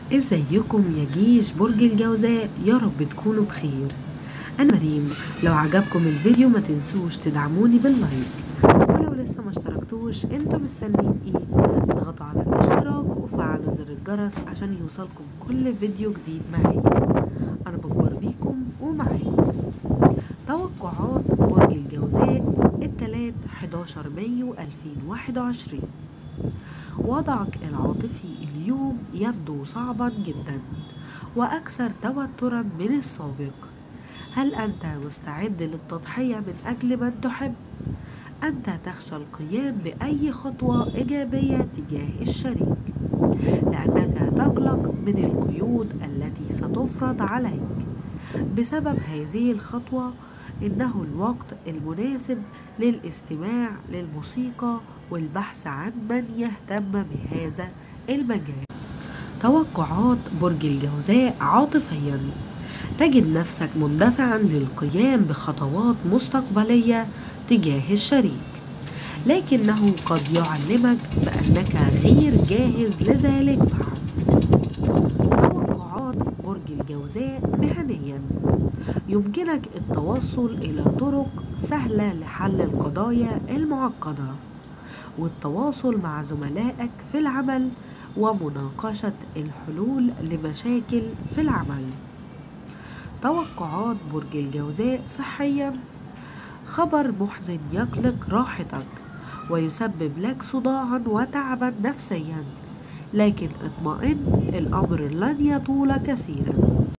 ازيكم يا جيش برج الجوزاء؟ يا رب تكونوا بخير. انا مريم. لو عجبكم الفيديو ما تنسوش تدعموني باللايك، ولو لسه ما اشتركتوش انتوا مستنيين ايه؟ اضغطوا على الاشتراك وفعلوا زر الجرس عشان يوصلكم كل فيديو جديد معايا. انا بكبر بيكم ومعاكم. توقعات برج الجوزاء التلات 11 مايو 2021. وضعك العاطفي اليوم يبدو صعبا جدا وأكثر توترا من السابق. هل أنت مستعد للتضحية من أجل من تحب؟ أنت تخشى القيام بأي خطوة إيجابية تجاه الشريك لأنك تقلق من القيود التي ستفرض عليك. بسبب هذه الخطوة إنه الوقت المناسب للاستماع للموسيقى والبحث عن من يهتم بهذا المجال. توقعات برج الجوزاء عاطفيا: تجد نفسك مندفعا للقيام بخطوات مستقبلية تجاه الشريك، لكنه قد يعلمك بأنك غير جاهز لذلك بعد. توقعات برج الجوزاء مهنيا: يمكنك التوصل إلى طرق سهلة لحل القضايا المعقدة والتواصل مع زملائك في العمل ومناقشة الحلول لمشاكل في العمل. توقعات برج الجوزاء صحيا: خبر محزن يقلق راحتك ويسبب لك صداعا وتعبا نفسيا، لكن اطمئن، الأمر لن يطول كثيرا.